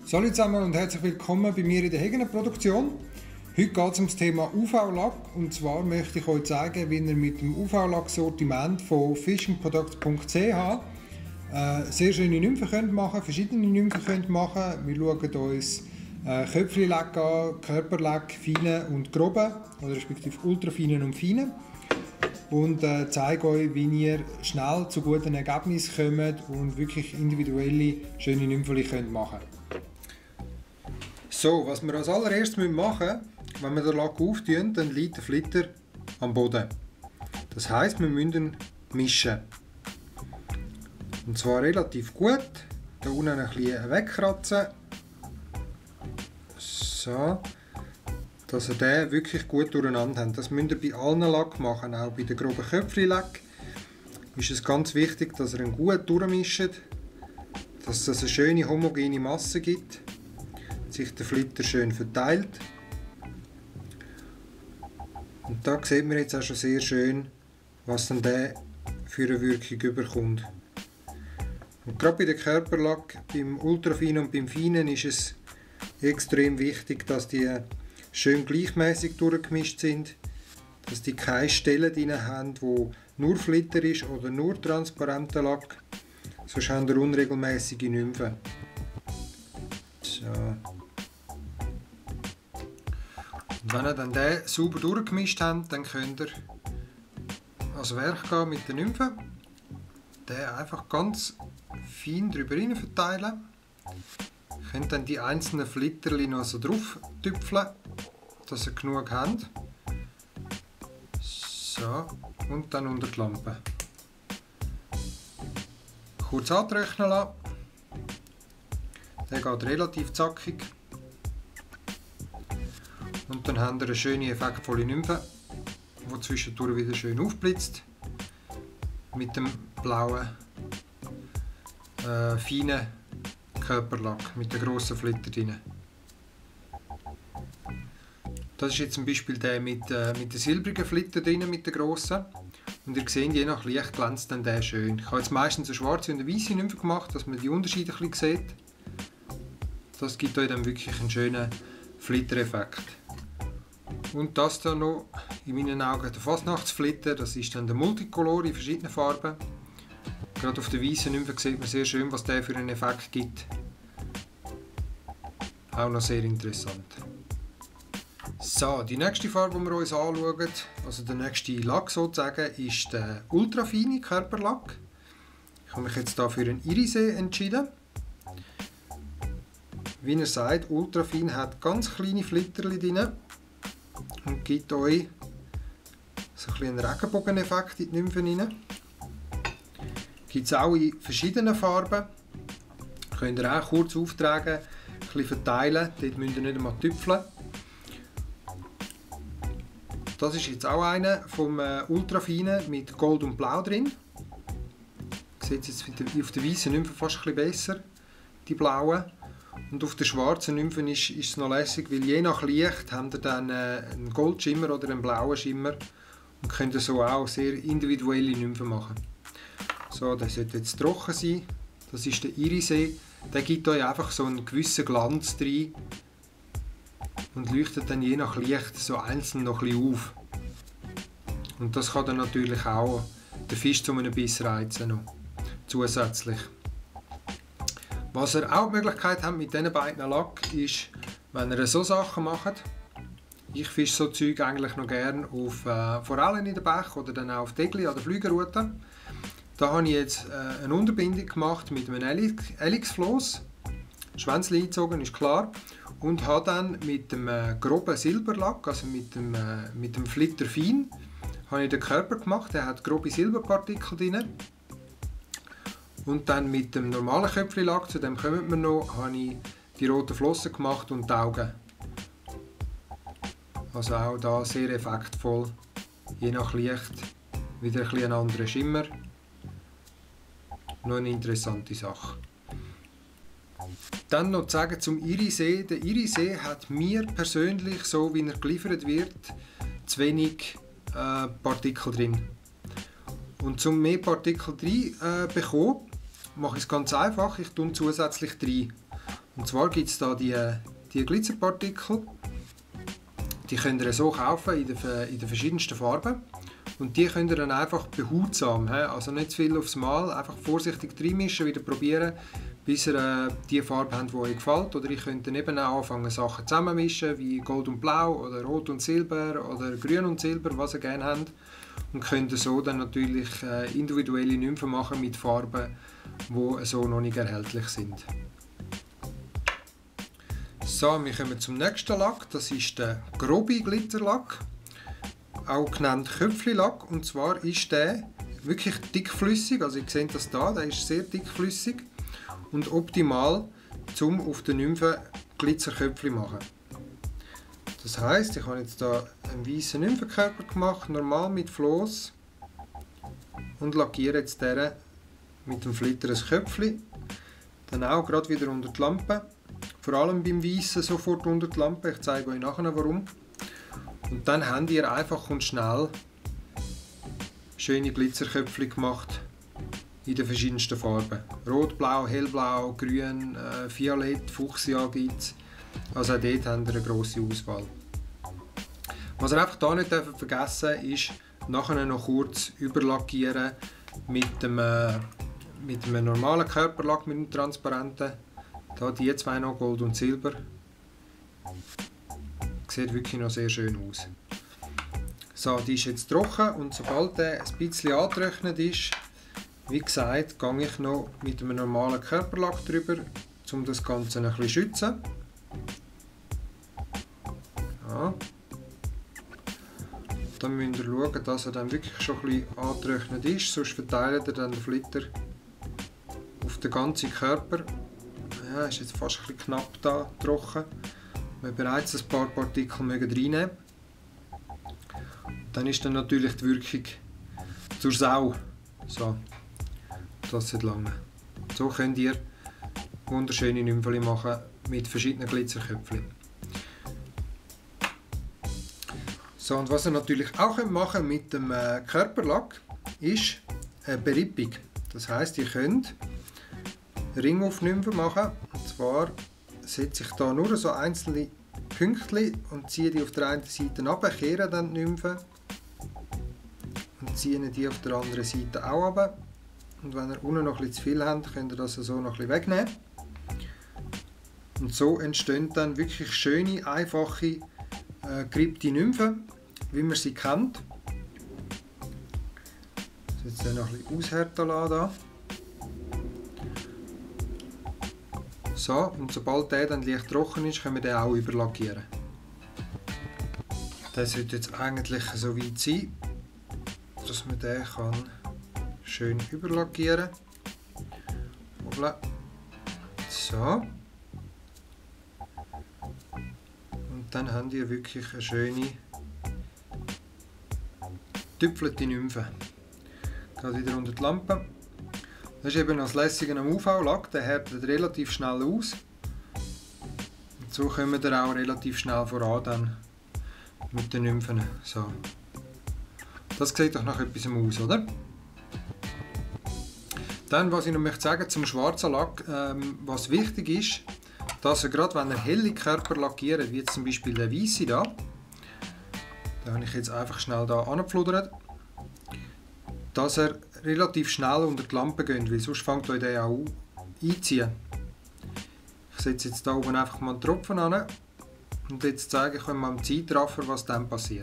Hallo zusammen und herzlich willkommen bei mir in der Hegener Produktion. Heute geht es um das Thema UV-Lack und zwar möchte ich euch zeigen, wie ihr mit dem UV-Lack-Sortiment von fishingproducts.ch sehr schöne Nymphen machen könnt, verschiedene Nymphen könnt machen. Wir schauen uns Köpfchenlack an, Körperlack, feine und grobe, oder respektive ultrafeine und feine. Und zeige euch, wie ihr schnell zu guten Ergebnissen kommt und wirklich individuelle, schöne Nymphen machen könnt. So, was wir als allererstes machen müssen, wenn wir den Lack auftun, dann liegt der Flitter am Boden. Das heisst, wir müssen ihn mischen. Und zwar relativ gut. Hier unten ein bisschen wegkratzen. So. Dass ihr den wirklich gut durcheinander habt. Das müsst ihr bei allen Lack machen, auch bei den groben Köpfchenlack. Ist es ganz wichtig, dass ihr ihn gut durchmischt, dass es eine schöne homogene Masse gibt, sich der Flitter schön verteilt. Und da sieht man jetzt auch schon sehr schön, was dann der für eine Wirkung überkommt. Und gerade bei den Körperlack, beim Ultrafinen und beim Feinen ist es extrem wichtig, dass die schön gleichmäßig durchgemischt sind, dass die keine Stellen drin haben, wo nur Flitter ist oder nur transparenter Lack, sonst haben wir unregelmäßige Nymphen. So. Und wenn ihr dann den sauber durchgemischt habt, dann könnt ihr ans Werk gehen mit den Nymphen, den einfach ganz fein drüber rein verteilen. Ihr könnt dann die einzelnen Flitterli noch so drauf tüpfeln, dass ihr genug habt. So, und dann unter die Lampe. Kurz antrocknen lassen. Der geht relativ zackig. Und dann habt ihr eine schöne, effektvolle Nymphe, die zwischendurch wieder schön aufblitzt. Mit dem blauen, feinen Körperlack, mit den grossen Flitter drin. Das ist jetzt zum Beispiel der mit den silbrigen Flitter drin, mit den grossen. Und ihr seht, je nach Licht glänzt dann der schön. Ich habe jetzt meistens eine schwarze und eine weiße Nymphe gemacht, dass man die Unterschiede ein bisschen sieht. Das gibt euch dann wirklich einen schönen Flittereffekt. Und das dann noch in meinen Augen der Fasnachtsflitter, das ist dann der Multicolor in verschiedenen Farben. Gerade auf der weißen Nymphe sieht man sehr schön, was der für einen Effekt gibt. Auch noch sehr interessant. So, die nächste Farbe, die wir uns anschauen, also der nächste Lack sozusagen, ist der ultrafeine Körperlack. Ich habe mich jetzt hier für einen Irisee entschieden. Wie ihr seht, ultrafein hat ganz kleine Flitterli drin und gibt euch so einen Regenbogeneffekt in die Nymphen rein. Gibt es auch in verschiedenen Farben. Könnt ihr auch kurz auftragen, ein bisschen verteilen, dort müsst ihr nicht einmal tüpfeln. Das ist jetzt auch einer vom Ultrafeinen mit Gold und Blau drin. Ihr seht es jetzt auf der weißen Nymphe fast ein bisschen besser, die blauen. Und auf der schwarzen Nymphe ist es noch lässig, weil je nach Licht habt ihr dann einen Goldschimmer oder einen blauen Schimmer und könnt so auch sehr individuelle Nymphen machen. So, der sollte jetzt trocken sein. Das ist der Irisee. Der gibt euch einfach so einen gewissen Glanz rein und leuchtet dann je nach Licht so einzeln noch ein bisschen auf. Und das kann dann natürlich auch den Fisch zu einem Biss reizen noch, zusätzlich. Was ihr auch die Möglichkeit habt mit diesen beiden Lack ist, wenn ihr so Sachen macht. Ich fische so Zeug eigentlich noch gerne auf Forellen in den Bach oder dann auch auf Degli oder Flügerruten. Da habe ich jetzt eine Unterbindung gemacht mit einem Elixfloss. Schwänzchen eingezogen, ist klar. Und habe dann mit dem groben Silberlack, also mit dem Flitter fein, habe ich den Körper gemacht. Der hat grobe Silberpartikel drin. Und dann mit dem normalen Köpfchenlack, zu dem kommen wir noch, habe ich die roten Flossen gemacht und die Augen. Also auch da sehr effektvoll, je nach Licht wieder ein bisschen anderer Schimmer. Noch eine interessante Sache. Dann noch zu sagen zum Irisee. Der Irisee hat mir persönlich, so wie er geliefert wird, zu wenig Partikel drin. Und um mehr Partikel drin bekommen, mache ich es ganz einfach. Ich tue zusätzlich rein. Und zwar gibt es da die Glitzerpartikel, die könnt ihr so kaufen in den verschiedensten Farben. Und die könnt ihr dann einfach behutsam, also nicht zu viel aufs Mal, einfach vorsichtig reinmischen, wieder probieren, bis ihr die Farbe habt, die euch gefällt. Oder ihr könnt dann eben auch anfangen, Sachen zusammenmischen, wie Gold und Blau oder Rot und Silber oder Grün und Silber, was ihr gerne habt. Und könnt so dann natürlich individuelle Nymphen machen mit Farben, die so noch nicht erhältlich sind. So, wir kommen zum nächsten Lack, das ist der grobe Glitzerlack, auch genannt Köpfli-Lack. Und zwar ist der wirklich dickflüssig, also ihr seht das hier, der ist sehr dickflüssig und optimal zum auf den Nymphen Glitzerköpfli machen. Das heisst, ich habe jetzt hier einen weißen Nymphenkörper gemacht, normal mit Floss, und lackiere jetzt den mit dem Flitter ein Köpfli, dann auch gerade wieder unter die Lampe. Vor allem beim Weißen sofort unter die Lampe, ich zeige euch nachher warum. Und dann habt ihr einfach und schnell schöne Glitzerköpfchen gemacht in den verschiedensten Farben. Rot, Blau, Hellblau, Grün, Violett, Fuchsia gibt es. Also auch dort habt ihr eine grosse Auswahl. Was ihr einfach hier nicht vergessen dürft, ist nachher noch kurz überlackieren mit einem normalen Körperlack, mit dem transparenten. Da die zwei noch, Gold und Silber. Sieht wirklich noch sehr schön aus. So, die ist jetzt trocken und sobald der ein bisschen angetrocknet ist, wie gesagt, gehe ich noch mit einem normalen Körperlack drüber, um das Ganze ein bisschen zu schützen. Ja. Dann müsst ihr schauen, dass er dann wirklich schon ein bisschen angetrocknet ist, sonst verteilt ihr dann den Flitter auf den ganzen Körper. Ja, ist jetzt fast ein bisschen knapp da, trocken. Wir bereits ein paar Partikel reinnehmen. Dann ist dann natürlich die Wirkung zur Sau. So, das sollte lange. So könnt ihr wunderschöne Nymphen machen mit verschiedenen Glitzerköpfchen. So, und was ihr natürlich auch machen könnt mit dem Körperlack ist eine Berippung. Das heisst, ihr könnt Ring auf Nymphen machen. Und zwar setze ich da nur so einzelne Pünktchen und ziehe die auf der einen Seite runter, kehre dann die Nymphen und ziehe die auf der anderen Seite auch runter. Und wenn ihr unten noch ein bisschen zu viel habt, könnt ihr das so noch ein bisschen wegnehmen. Und so entstehen dann wirklich schöne, einfache, gerippte Nymphen, wie man sie kennt. Jetzt noch ein bisschen aushärten lassen. So, und sobald der dann leicht trocken ist, können wir den auch überlackieren. Der sollte jetzt eigentlich so weit sein, dass man den schön überlackieren kann. So. Und dann haben wir wirklich eine schöne getüpfelte Nymphe. Geht wieder unter die Lampe. Das ist eben das Lässige am UV-Lack, der härtet relativ schnell aus. Und so kommen wir auch relativ schnell voran dann mit den Nymphen. So. Das sieht doch nach etwas aus, oder? Dann, was ich noch möchte sagen zum schwarzen Lack, was wichtig ist, dass ihr gerade, wenn ihr helle Körper lackiert, wie jetzt zum Beispiel der weiße da, den habe ich jetzt einfach schnell hier angepfludert, dass er relativ schnell unter die Lampe geht, weil sonst fängt euch der auch einziehen. Ich setze jetzt hier oben einfach mal einen Tropfen an und jetzt zeige ich euch mal am Zeitraffer, was dann passiert.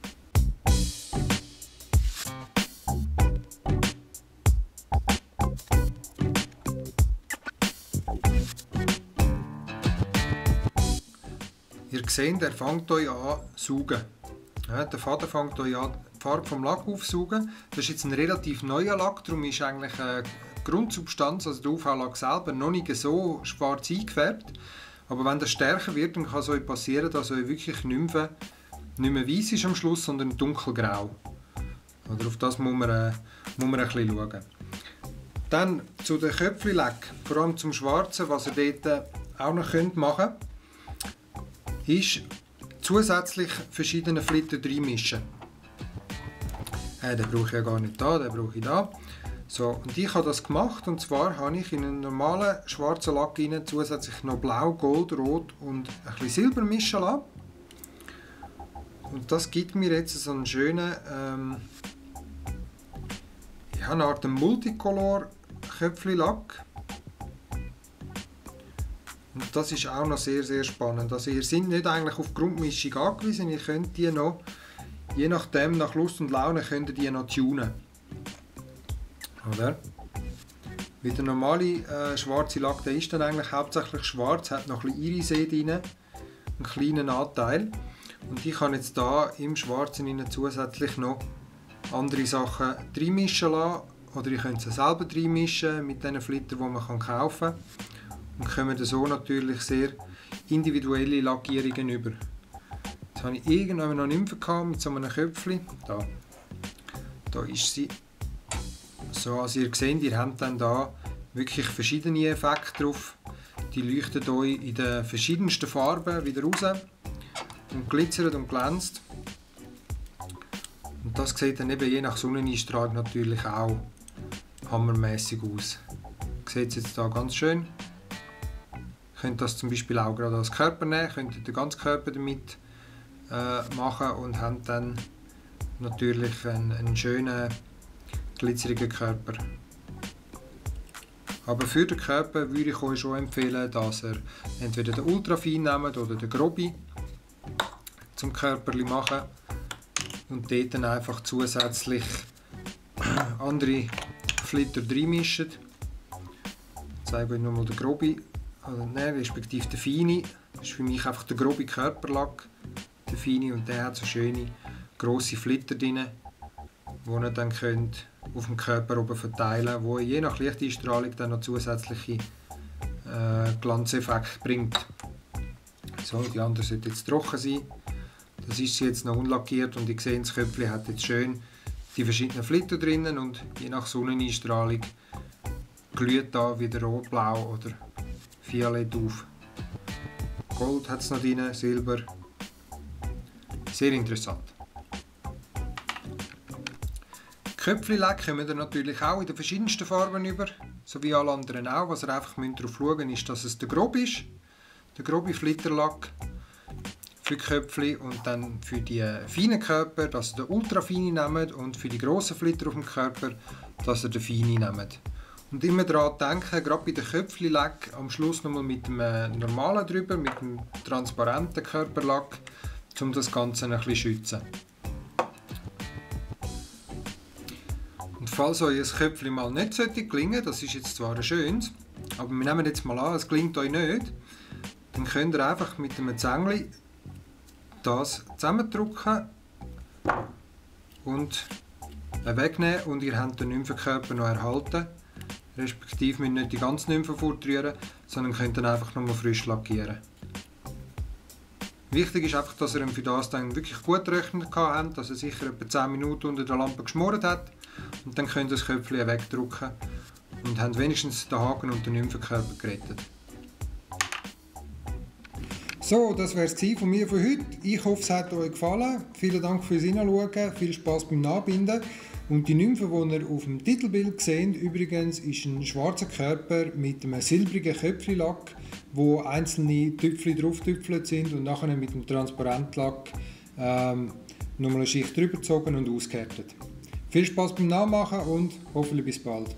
Ihr seht, er fängt euch an zu saugen. Ja, der Faden fängt euch an, die Farbe vom Lack aufzusaugen. Das ist jetzt ein relativ neuer Lack, darum ist eigentlich die Grundsubstanz, also der UV-Lack selber, noch nicht so schwarz eingefärbt. Aber wenn das stärker wird, dann kann es euch passieren, dass euch wirklich Nymphe nicht mehr weiß ist am Schluss, sondern dunkelgrau. Oder auf das muss man ein bisschen schauen. Dann zu den Köpfli-Lack, vor allem zum Schwarzen, was ihr dort auch noch machen könnt, ist zusätzlich verschiedene Flitter reinmischen. Den brauche ich ja gar nicht da, den brauche ich da. So, und ich habe das gemacht, und zwar habe ich in einen normalen schwarzen Lack rein zusätzlich noch Blau, Gold, Rot und ein bisschen Silber mischen lassen. Und das gibt mir jetzt so einen schönen, eine Art Multicolor Köpfli-Lack. Und das ist auch noch sehr, sehr spannend. Also ihr seid nicht eigentlich auf die Grundmischung angewiesen, ihr könnt die noch, je nachdem, nach Lust und Laune, könnt ihr die noch tunen. Oder? Wie der normale schwarze Lack, der ist dann eigentlich hauptsächlich schwarz, hat noch ein bisschen Irisé drin, einen kleinen Anteil. Und ich kann jetzt hier im Schwarzen zusätzlich noch andere Sachen reinmischen lassen. Oder ihr könnt sie selber reinmischen mit den Flittern, die man kaufen kann. Und kommen so natürlich sehr individuelle Lackierungen über. Jetzt habe ich irgendwann noch Nymphe gehabt mit so einem Köpfchen. Da ist sie. So, also ihr seht, ihr habt dann da wirklich verschiedene Effekte drauf. Die leuchten euch in den verschiedensten Farben wieder raus und glitzert und glänzt. Und das sieht dann eben je nach Sonneneinstrahlung natürlich auch hammermäßig aus. Sieht es jetzt da ganz schön. Ihr könnt das zum Beispiel auch gerade als Körper nehmen, könnt ihr den ganzen Körper damit machen und habt dann natürlich einen schönen glitzerigen Körper. Aber für den Körper würde ich euch schon empfehlen, dass ihr entweder den Ultrafin nehmt oder den Grobi zum Körperli machen und dort dann einfach zusätzlich andere Flitter reinmischt. Ich zeige euch nochmal den Grobi, respektive den Fini. Das ist für mich einfach der grobe Körperlack, der Fini, und der hat so schöne grosse Flitter drin, die ihr dann könnt auf dem Körper oben verteilen, wo je nach Lichteinstrahlung dann noch zusätzliche Glanzeffekte bringt. So, die andere sollte jetzt trocken sein. Das ist sie jetzt noch unlackiert und ihr seht, das Köpfchen hat jetzt schön die verschiedenen Flitter drinnen und je nach Sonneneinstrahlung glüht da wieder rot, blau oder violett auf. Gold hat es noch drin, Silber. Sehr interessant. Köpfli-Lack kommen ihr natürlich auch in den verschiedensten Farben über, so wie alle anderen auch. Was ihr einfach darauf schauen müsst, ist, dass es der grobe ist, der grobe Flitterlack für die Köpfli, und dann für die feinen Körper, dass ihr den ultrafeinen nehmt, und für die grossen Flitter auf dem Körper, dass ihr den feinen nehmt. Und immer daran denken, gerade bei den Köpfli-Lack am Schluss nochmal mit dem normalen drüber, mit dem transparenten Körperlack, um das Ganze ein bisschen zu schützen. Und falls euch ein Köpfchen mal nicht gelingen sollte, das ist jetzt zwar ein schönes, aber wir nehmen jetzt mal an, es gelingt euch nicht, dann könnt ihr einfach mit einem Zängli das zusammendrücken und wegnehmen, und ihr habt den Nymphenkörper noch erhalten. Respektive müsst nicht die ganze Nymphe fortrühren, sondern könnt dann einfach nochmal frisch lackieren. Wichtig ist einfach, dass ihr für das dann wirklich gut gerechnet habt, dass er sicher etwa 10 Minuten unter der Lampe geschmort hat, und dann könnt ihr das Köpfchen wegdrücken und habt wenigstens den Haken und den Nymphenkörper gerettet. So, das wäre es von mir für heute. Ich hoffe, es hat euch gefallen. Vielen Dank fürs Hineinschauen, viel Spaß beim Nachbinden. Und die Nymphe, die ihr auf dem Titelbild seht, übrigens, ist ein schwarzer Körper mit einem silbrigen Köpfli-Lack, wo einzelne Tüpfchen drauf getüpfelt sind und nachher mit dem Transparentlack nochmal eine Schicht drüber gezogen und ausgehärtet. Viel Spaß beim Nachmachen und hoffentlich bis bald.